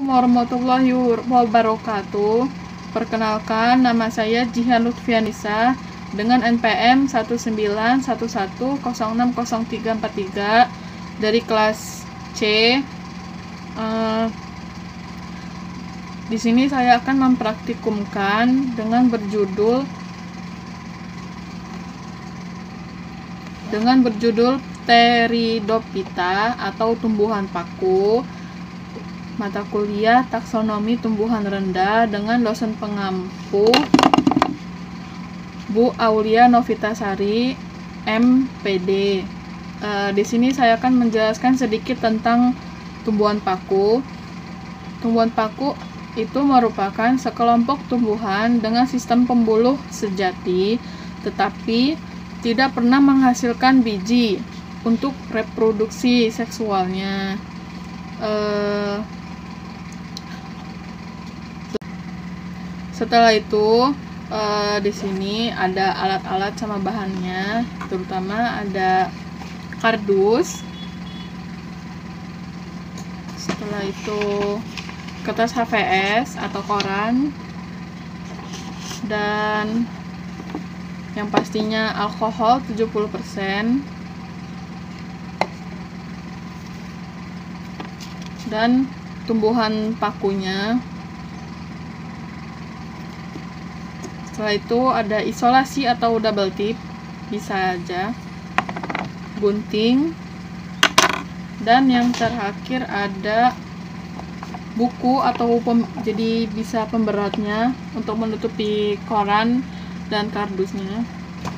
warahmatullahi wabarakatuh. Perkenalkan, nama saya Jihan Lutfianisa dengan NPM 191106034 dari kelas C. Di sini saya akan mempraktikumkan dengan berjudul Pteridophyta atau tumbuhan paku, mata kuliah taksonomi tumbuhan rendah dengan dosen pengampu Bu Aulia Novitasari, MPD. Di sini saya akan menjelaskan sedikit tentang tumbuhan paku. Tumbuhan paku itu merupakan sekelompok tumbuhan dengan sistem pembuluh sejati, tetapi tidak pernah menghasilkan biji untuk reproduksi seksualnya. Setelah itu, di sini ada alat-alat sama bahannya, terutama ada kardus. Setelah itu kertas HVS atau koran, dan yang pastinya alkohol 70%, dan tumbuhan pakunya. Setelah itu ada isolasi atau double tip, bisa aja, gunting, dan yang terakhir ada buku atau jadi bisa pemberatnya untuk menutupi koran dan kardusnya.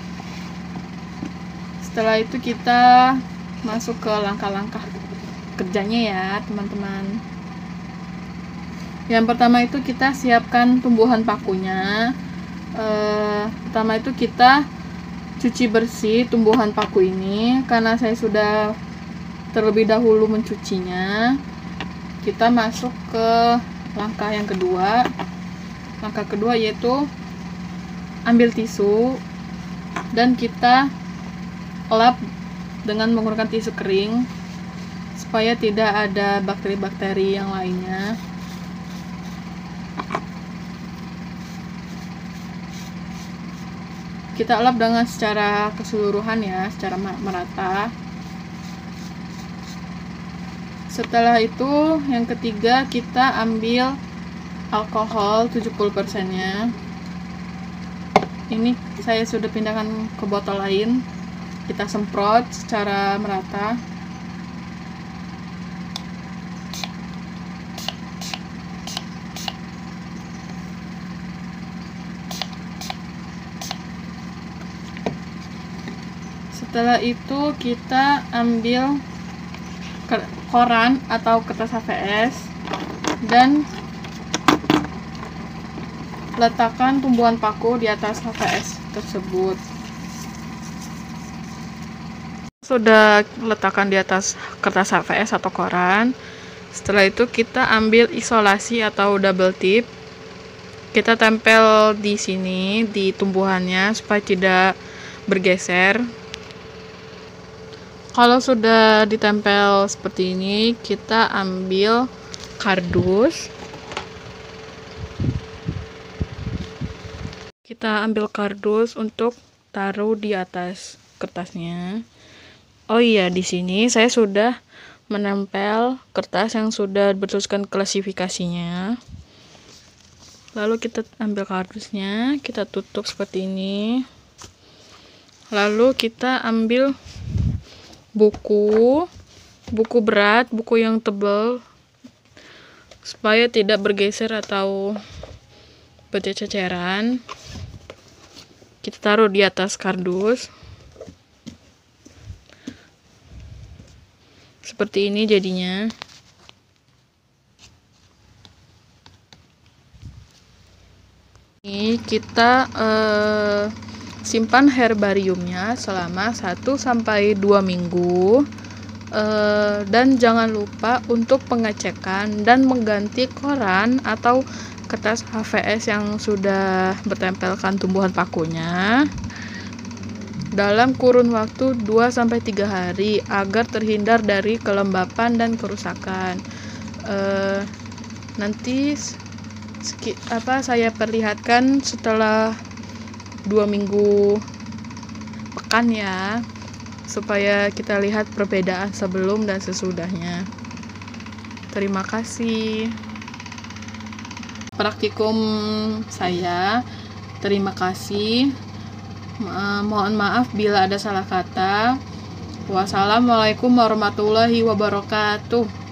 Setelah itu kita masuk ke langkah-langkah kerjanya ya teman-teman. Yang pertama itu kita siapkan tumbuhan pakunya. Pertama itu kita cuci bersih tumbuhan paku ini. Karena saya sudah terlebih dahulu mencucinya, kita masuk ke langkah yang kedua. Langkah kedua yaitu ambil tisu dan kita lap dengan menggunakan tisu kering supaya tidak ada bakteri-bakteri yang lainnya. Kita lap dengan secara keseluruhan ya, secara merata. Setelah itu yang ketiga kita ambil alkohol 70%-nya. Ini saya sudah pindahkan ke botol lain. Kita semprot secara merata. Setelah itu kita ambil koran atau kertas HVS dan letakkan tumbuhan paku di atas HVS tersebut. Sudah letakkan di atas kertas HVS atau koran. Setelah itu kita ambil isolasi atau double tip. Kita tempel di sini di tumbuhannya supaya tidak bergeser. Kalau sudah ditempel seperti ini, kita ambil kardus. Kita ambil kardus untuk taruh di atas kertasnya. Oh iya, di sini saya sudah menempel kertas yang sudah bertuliskan klasifikasinya. Lalu kita ambil kardusnya, kita tutup seperti ini. Lalu kita ambil buku berat, buku yang tebal supaya tidak bergeser atau berceceran. Kita taruh di atas kardus seperti ini jadinya. Ini kita simpan herbariumnya selama 1-2 minggu. Dan jangan lupa untuk pengecekan dan mengganti koran atau kertas HVS yang sudah bertempelkan tumbuhan pakunya dalam kurun waktu 2-3 hari agar terhindar dari kelembapan dan kerusakan. Nanti saya perlihatkan setelah 2 minggu pekan ya, supaya kita lihat perbedaan sebelum dan sesudahnya. Terima kasih. Praktikum saya, terima kasih. Mohon maaf bila ada salah kata. Wassalamualaikum warahmatullahi wabarakatuh.